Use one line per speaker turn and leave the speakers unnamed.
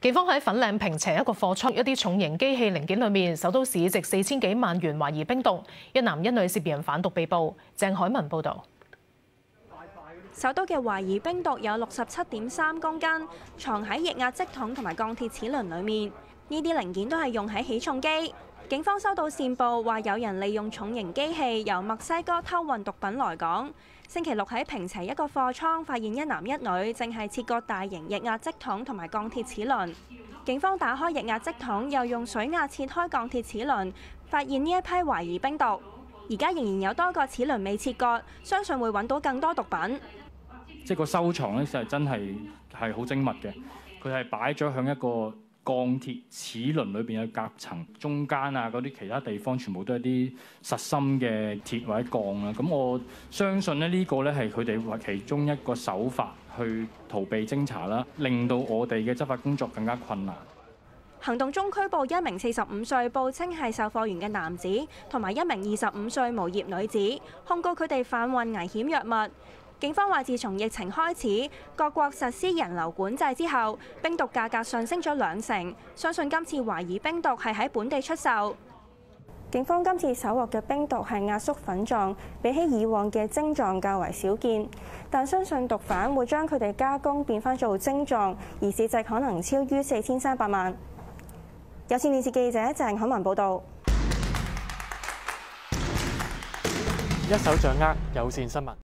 警方喺粉嶺坪輋一個貨倉一啲重型機器零件裏面搜到市值4000幾萬元懷疑冰毒，一男一女涉嫌販毒被捕。鄭海文報導。
搜到嘅懷疑冰毒有67.3公斤，藏喺液壓積筒同埋鋼鐵齒輪裏面。呢啲零件都係用喺起重機。警方收到線報，話有人利用重型機器由墨西哥偷運毒品來港。星期六喺坪輋一個貨倉發現一男一女正係切割大型液壓積筒同埋鋼鐵齒輪。警方打開液壓積筒，又用水壓切開鋼鐵齒輪，發現呢一批懷疑冰毒。而家仍然有多個齒輪未切割，相信會揾到更多毒品。
即係個收藏咧，就真係好精密嘅。佢係擺咗響一個鋼鐵齒輪裏邊嘅夾層中間啊，嗰啲其他地方全部都係啲實心嘅鐵或者鋼啦。咁我相信咧，呢個咧係佢哋其中一個手法去逃避偵查啦，令到我哋嘅執法工作更加困難。
行動中拘捕一名45歲報稱係售貨員嘅男子，同埋一名25歲無業女子，控告佢哋販運危險藥物。警方話，自從疫情開始，各國實施人流管制之後，冰毒價格上升咗2成。相信今次懷疑冰毒係喺本地出售。警方今次搜獲嘅冰毒係壓縮粉狀，比起以往嘅晶狀較為少見，但相信毒販會將佢哋加工變返做晶狀，而市值可能超於4300萬。有線電視記者鄭海文報導。
一手掌握有線新聞。